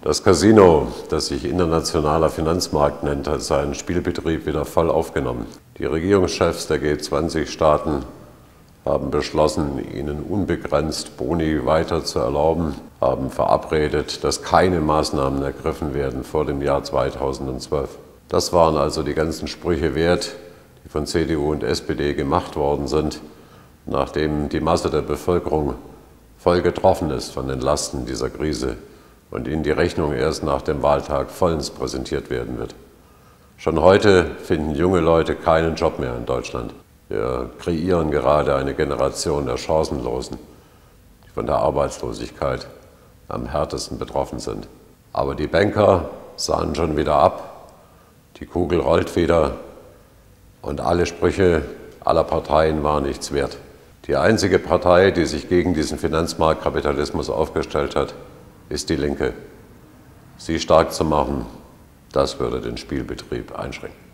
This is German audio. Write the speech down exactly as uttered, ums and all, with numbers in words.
Das Casino, das sich internationaler Finanzmarkt nennt, hat seinen Spielbetrieb wieder voll aufgenommen. Die Regierungschefs der G zwanzig Staaten haben beschlossen, ihnen unbegrenzt Boni weiter zu erlauben, haben verabredet, dass keine Maßnahmen ergriffen werden vor dem Jahr zweitausendzwölf. Das waren also die ganzen Sprüche wert, die von C D U und S P D gemacht worden sind, nachdem die Masse der Bevölkerung voll getroffen ist von den Lasten dieser Krise und ihnen die Rechnung erst nach dem Wahltag vollends präsentiert werden wird. Schon heute finden junge Leute keinen Job mehr in Deutschland. Wir kreieren gerade eine Generation der Chancenlosen, die von der Arbeitslosigkeit am härtesten betroffen sind. Aber die Banker sahen schon wieder ab, die Kugel rollt wieder und alle Sprüche aller Parteien waren nichts wert. Die einzige Partei, die sich gegen diesen Finanzmarktkapitalismus aufgestellt hat, ist die Linke. Sie stark zu machen, das würde den Spielbetrieb einschränken.